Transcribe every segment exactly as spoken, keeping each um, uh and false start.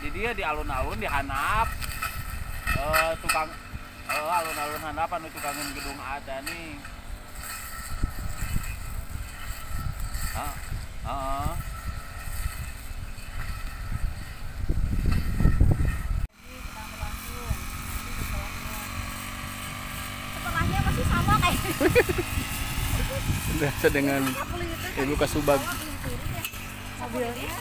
di dia di alun-alun di handap uh, tukang uh, alun-alun handap anu tukangin gedung ada nih. Ah, ah. Setelahnya masih sama kayak. Biasa dengan Ibu Kasubag. Mobilnya.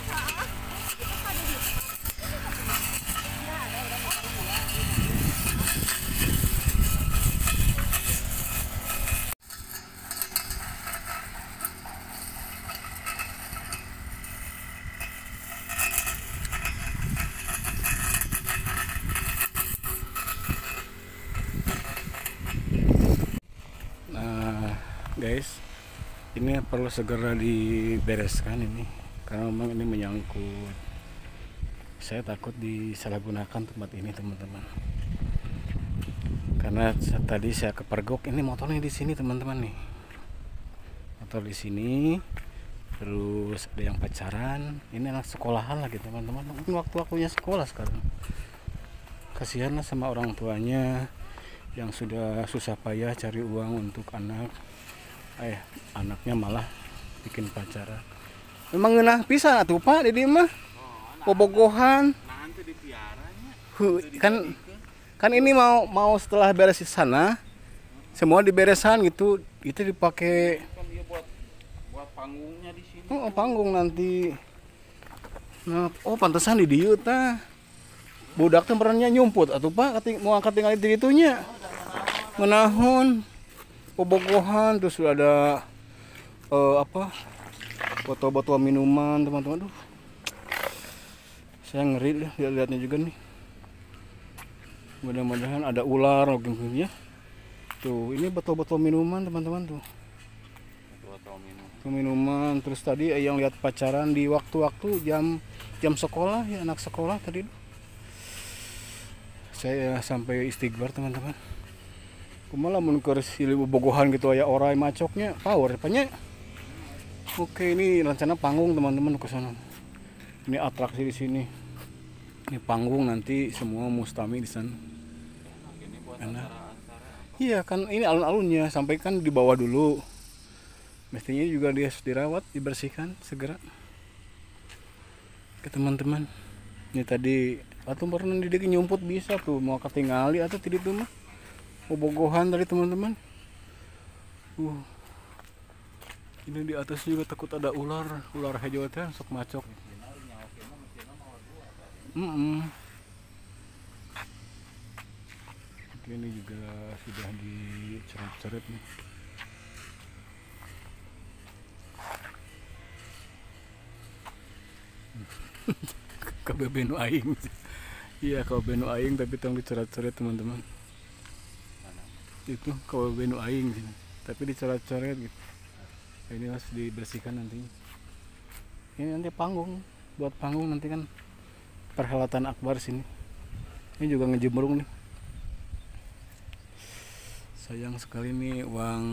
Guys, ini perlu segera dibereskan ini karena memang ini menyangkut. Saya takut disalahgunakan tempat ini, teman-teman. Karena tadi saya kepergok, ini motornya di sini, teman-teman nih. Motor di sini, terus ada yang pacaran. Ini anak sekolahan lagi, teman-teman. Mungkin waktu-waktunya sekolah sekarang. Kasihanlah sama orang tuanya yang sudah susah payah cari uang untuk anak. Eh, anaknya malah bikin pacaran. Memang ngeunah pisan atuh Pak di dieu mah. Bobogohan. Nanti dipiaranya. Kan kan ini mau mau setelah beres di sana semua diberesan gitu. Itu dipakai Kan dia buat buat panggungnya di sini. oh, panggung nanti. Nah, oh pantesan di dieu tah. Budak teh perannya nyumput atuh Pak, mau angkat tinggal di ditunya. Ngenahon. Bobogohan, terus ada uh, apa botol-botol minuman, teman-teman. Aduh, saya ngeri lihat-lihatnya juga nih. Mudah-mudahan ada ular mungkin ya. Tuh, ini botol-botol minuman, teman-teman tuh. Botol minum. Tuh, minuman. Terus tadi yang lihat pacaran di waktu-waktu jam jam sekolah ya, anak sekolah tadi. Saya sampai istighfar, teman-teman. Kumaha mun keur silih bobogohan gitu aya orai macoknya power apanya. Oke, ini rencana panggung, teman-teman, ke sana. Ini atraksi di sini. Ini panggung nanti semua mustami di sana. Ini buat Enak. acara-acara. Iya kan, ini alun-alunnya sampai kan dibawa dulu. Mestinya juga dia harus dirawat, dibersihkan segera. Ke teman-teman. Ini tadi atau pernah didik nyumput bisa tuh mau ketinggali atau tidak tuh mah. Bobogohan tadi, teman-teman. Uh. Ini di atas juga takut ada ular, ular hijau teh sok macok. Mm -mm. Ini juga sudah dicoret-coret nih. K B B nu aing. Iya, K B B nu aing tapi tong dicoret-coret, teman-teman. Itu K B B nu aing sini. Tapi dicoret-coret gitu. Ini harus dibersihkan nantinya. Ini nanti panggung, buat panggung nanti kan perhelatan akbar sini. Ini juga ngejemurung nih. Sayang sekali nih uang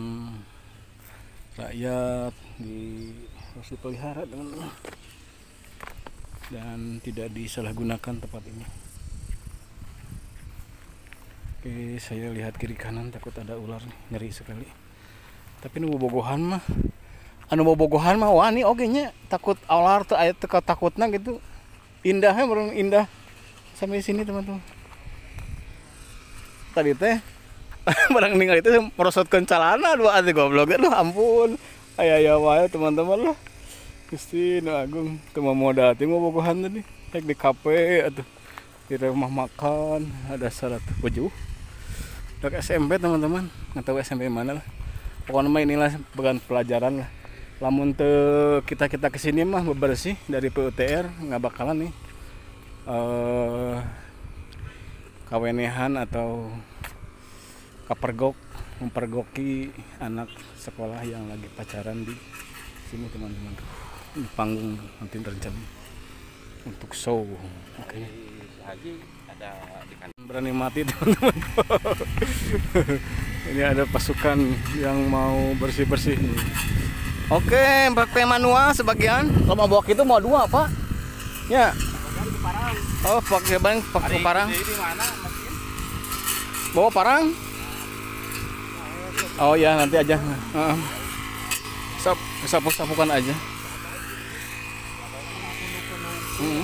rakyat di harus dipelihara, teman-teman. Dan tidak disalahgunakan tempat ini. Oke, saya lihat kiri kanan takut ada ular nih, ngeri sekali. Tapi ini bobogohan mah. Anu bobogohan mah wani oge nya, takut ular teu aya teu takutna gitu. Indahnya baru indah sampai sini, teman-teman. Tadi teh barang ningali itu merosotkeun calana dua ati goblok lu ampun. Aya-aya wae, teman-teman lah. Gusti nu agung teu modal teh bobogohan tadi. Kayak di kafe atuh. Di rumah makan ada syarat wajah. Udah S M P, teman-teman. Enggak tahu S M P mana lah. Pokoknya mah inilah bagian pelajaran lah. Lamun teu kita-kita kesini mah bebersih dari P U T R nggak bakalan nih eh kawenehan atau kapergok mempergoki anak sekolah yang lagi pacaran di sini, teman-teman. Ini panggung nanti rencana untuk show. Oke. Okay. Haji ada di kan Berani mati, teman-teman. Ini ada pasukan yang mau bersih-bersih nih. Oke, pakai manual sebagian. Kalau mau bawa itu mau dua, Pak. Ya. parang. Oh, pakai bang, pakai parang. Di mana mesin? Bawa parang. Oh ya, nanti aja. Heeh. Sap, sapu-sapukan aja. Hmm.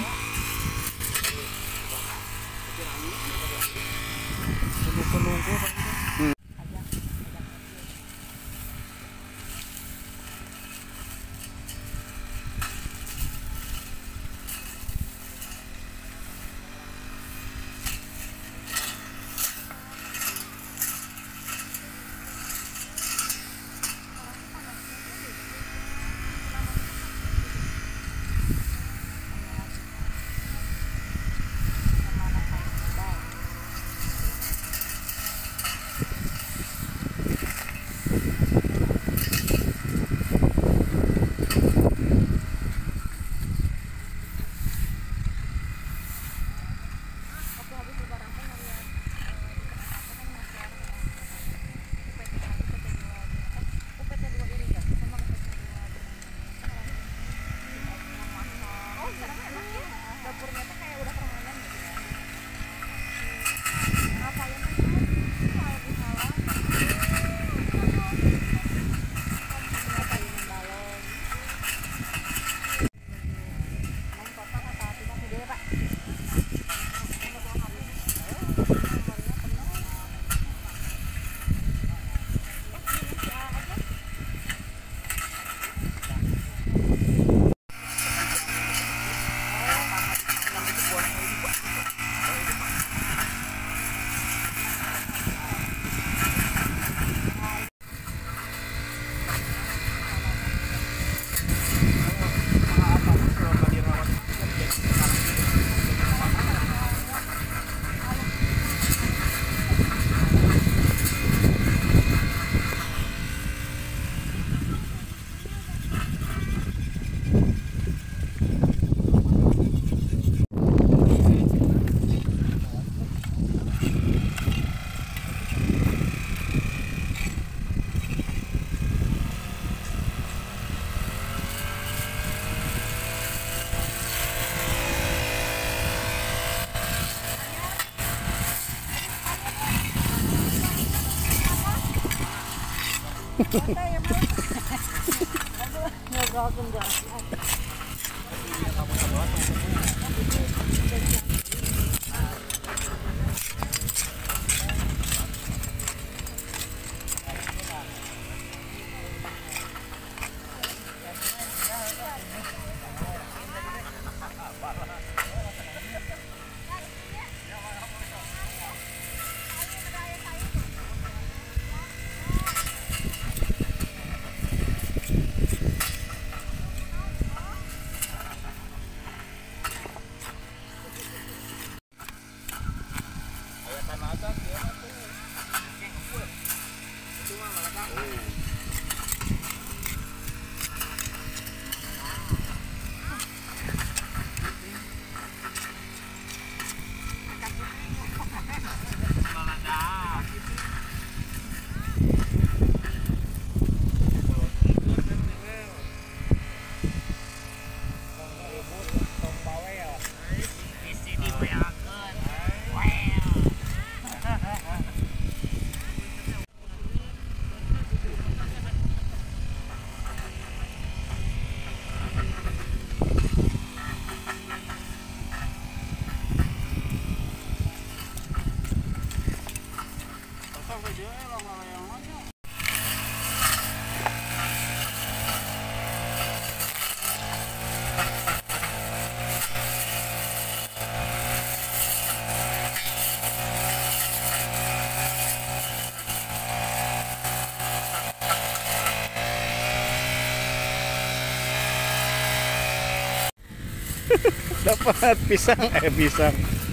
Dapat pisang, eh pisang.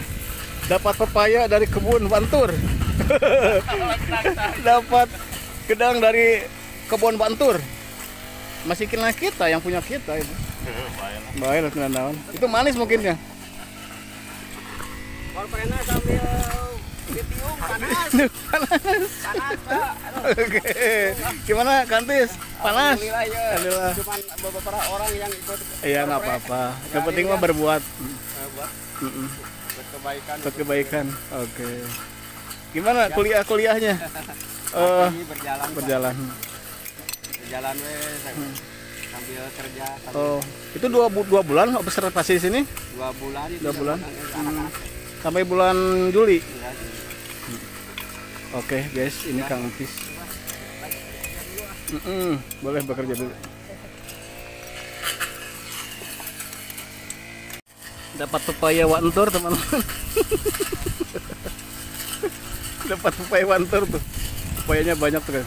Dapat pepaya dari kebun Bantur. Dapat gedang dari kebun Bantur. Masih kena kita yang punya kita itu. Baik lah naon. Itu manis mungkin ya. Kalau pernah sambil ditiup panas. Panas. Panas, Pak. Oke. Gimana Kantis? Panas. Alhamdulillah ya. Alhamdulillah. Cuman beberapa orang yang ikut. Iya nggak apa-apa. Yang penting mah berbuat. Eh, buat Mm-mm. buat kebaikan. Buat kebaikan. Oke. Gimana kuliah-kuliahnya? Eh, Ini berjalan. Pak. berjalan. Berjalan weh Hmm. sambil kerja. Sambil Oh, itu dua, bu- dua bulan observasi di sini? dua bulan itu. Dua bulan. sama Hmm. anak-anak. Sampai bulan Juli. Ya, Oke guys, ini Kang Tis. Mm-mm, boleh bekerja dulu. Dapat pepaya wantur teman-teman. Dapat pepaya wantur tuh. Pepayanya banyak tuh kan.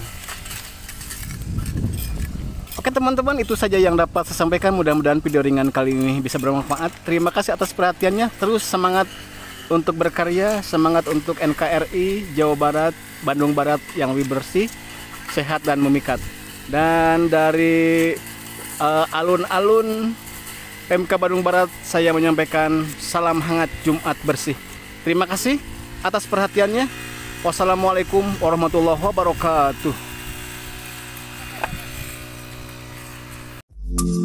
Oke teman-teman, itu saja yang dapat saya sampaikan. Mudah-mudahan video ringan kali ini bisa bermanfaat. Terima kasih atas perhatiannya. Terus semangat untuk berkarya, semangat untuk N K R I Jawa Barat, Bandung Barat yang lebih bersih, sehat dan memikat. Dan dari uh, alun-alun P M K Bandung Barat saya menyampaikan salam hangat Jumat bersih. Terima kasih atas perhatiannya. Wassalamualaikum warahmatullahi wabarakatuh.